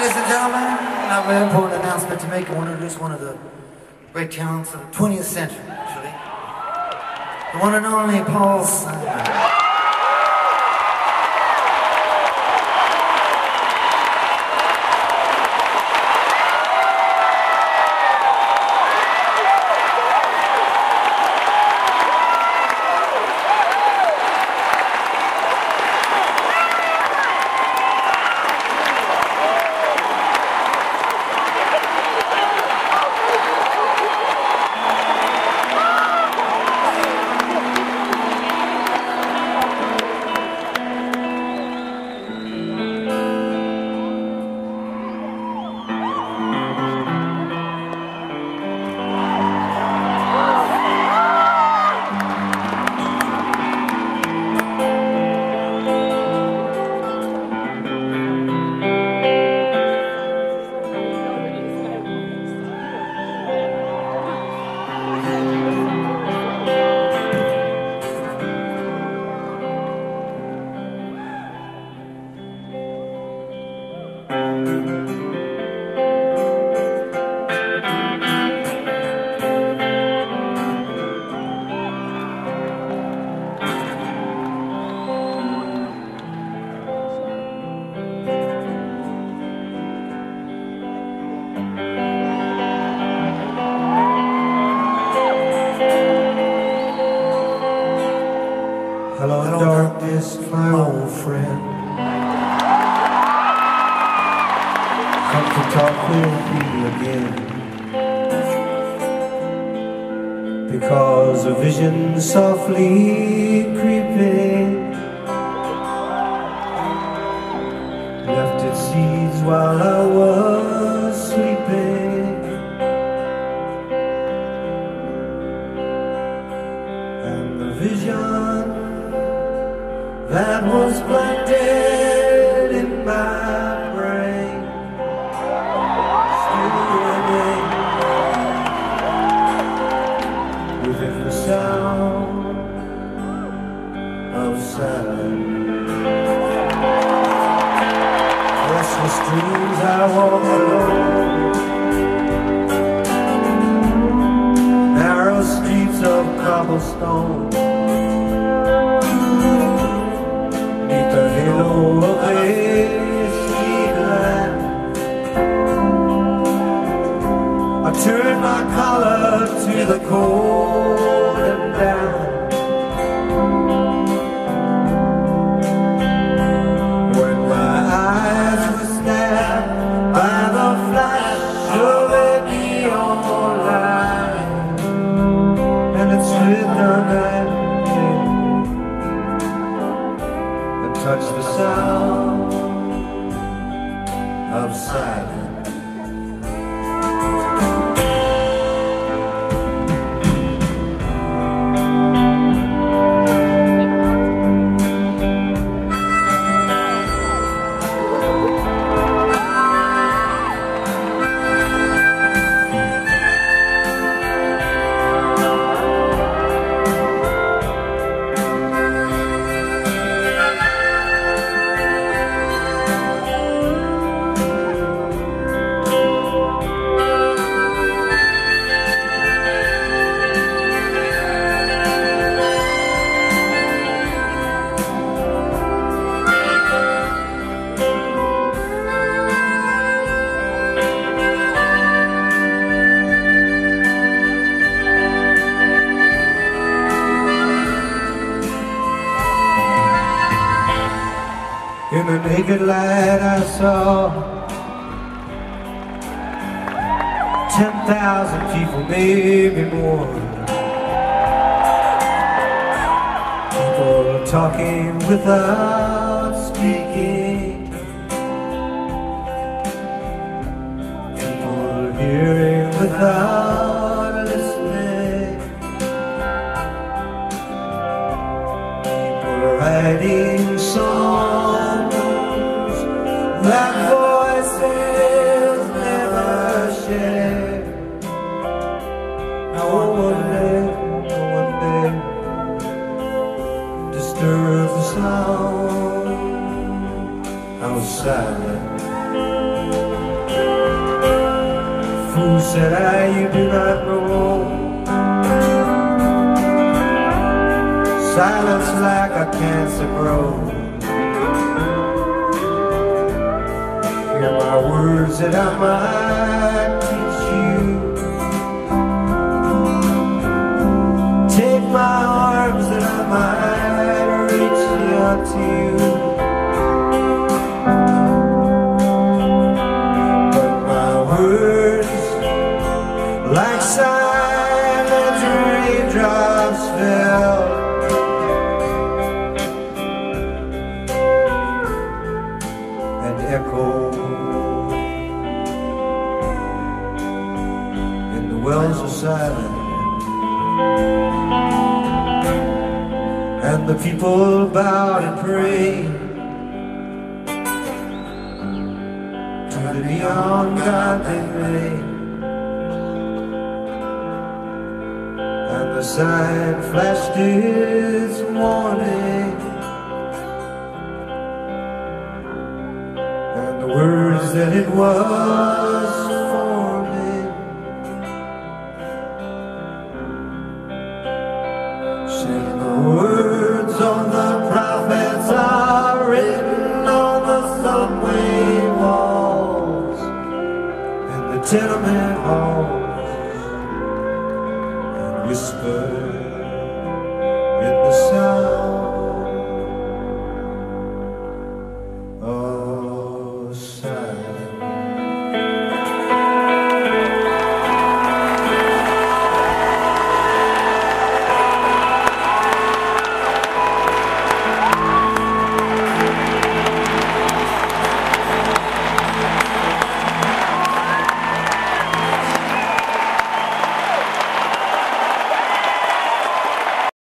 Ladies and gentlemen, I have an important announcement to make. I want to introduce one of the great talents of the 20th century, actually. The one and only Paul Simon. Hello, darkness, my old friend. Come to talk with me again, because a vision softly creeping left its seeds while I was sleeping, and the vision that was planted in my brain still remains within the sound of silence. Restless dreams I walk alone, narrow streets of cobblestone, the halo of a street lamp. I turn my collar to the cold and down. When my eyes were stabbed by the flash of a neon light, and it slid down that touch the sound of silence. In the naked light I saw 10,000 people, maybe more. People talking without speaking, people hearing without listening, people writing songs that voices never share. Now one day, disturb the sound of silence. said you do not know. Silence like a cancer grows. Hear my words that I might teach you. Take my arms that I might reach out to you. But my words, like silent raindrops, fell and echoed in the wells of silence. And the people bowed and prayed to the neon God they made. And the sign flashed its warning, and the words that it was forming. Saying the words of the prophets are written on the subway walls and the tenement halls.